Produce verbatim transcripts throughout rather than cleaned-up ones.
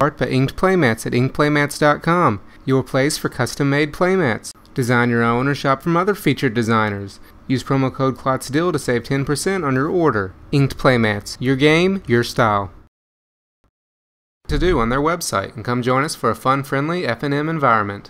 Art by Inked Playmats at inked playmats dot com, your place for custom-made playmats. Design your own or shop from other featured designers. Use promo code CLOTSDIL to save ten percent on your order. Inked Playmats, your game, your style. To do on their website, and come join us for a fun, friendly F and M environment.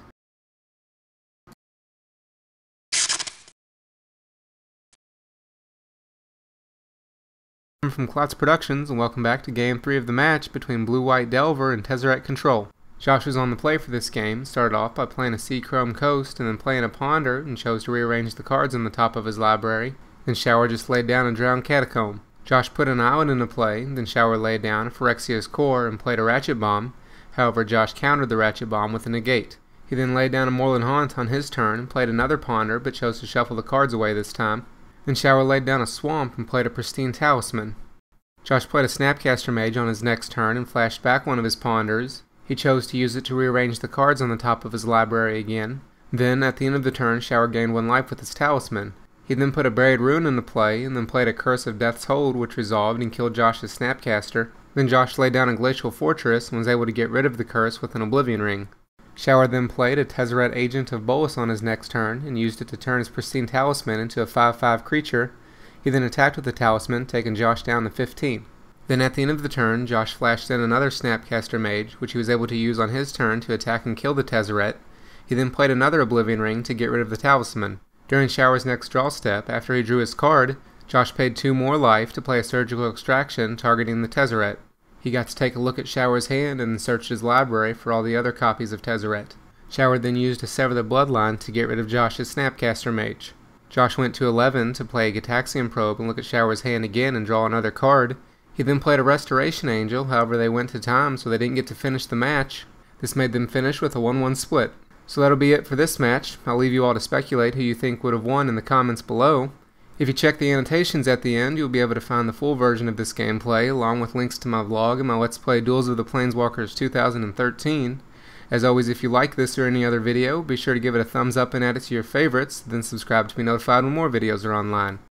I'm from Klotz Productions, and welcome back to Game three of the match between Blue White Delver and Tezzeret Control. Josh was on the play for this game, started off by playing a Seachrome Coast and then playing a Ponder, and chose to rearrange the cards on the top of his library. Then Shower just laid down a Drowned Catacomb. Josh put an island into play, then Shower laid down a Phyrexia's Core and played a Ratchet Bomb. However, Josh countered the Ratchet Bomb with a Negate. He then laid down a Moorland Haunt on his turn and played another Ponder, but chose to shuffle the cards away this time. Then Shower laid down a Swamp and played a Pristine Talisman. Josh played a Snapcaster Mage on his next turn and flashed back one of his Ponders. He chose to use it to rearrange the cards on the top of his library again. Then, at the end of the turn, Shower gained one life with his Talisman. He then put a Buried Ruin into play, and then played a Curse of Death's Hold, which resolved and killed Josh's Snapcaster. Then Josh laid down a Glacial Fortress and was able to get rid of the curse with an Oblivion Ring. Shower then played a Tezzeret Agent of Bolas on his next turn, and used it to turn his Pristine Talisman into a five five creature. He then attacked with the Talisman, taking Josh down to fifteen. Then at the end of the turn, Josh flashed in another Snapcaster Mage, which he was able to use on his turn to attack and kill the Tezzeret. He then played another Oblivion Ring to get rid of the Talisman. During Shower's next draw step, after he drew his card, Josh paid two more life to play a Surgical Extraction targeting the Tezzeret. He got to take a look at Shower's hand and searched his library for all the other copies of Tezzeret. Shower then used to sever the Bloodline to get rid of Josh's Snapcaster Mage. Josh went to eleven to play a Gitaxian Probe and look at Shower's hand again and draw another card. He then played a Restoration Angel, however they went to time so they didn't get to finish the match. This made them finish with a one one split. So that'll be it for this match. I'll leave you all to speculate who you think would have won in the comments below. If you check the annotations at the end, you'll be able to find the full version of this gameplay, along with links to my vlog and my Let's Play Duels of the Planeswalkers two thousand thirteen. As always, if you like this or any other video, be sure to give it a thumbs up and add it to your favorites, then subscribe to be notified when more videos are online.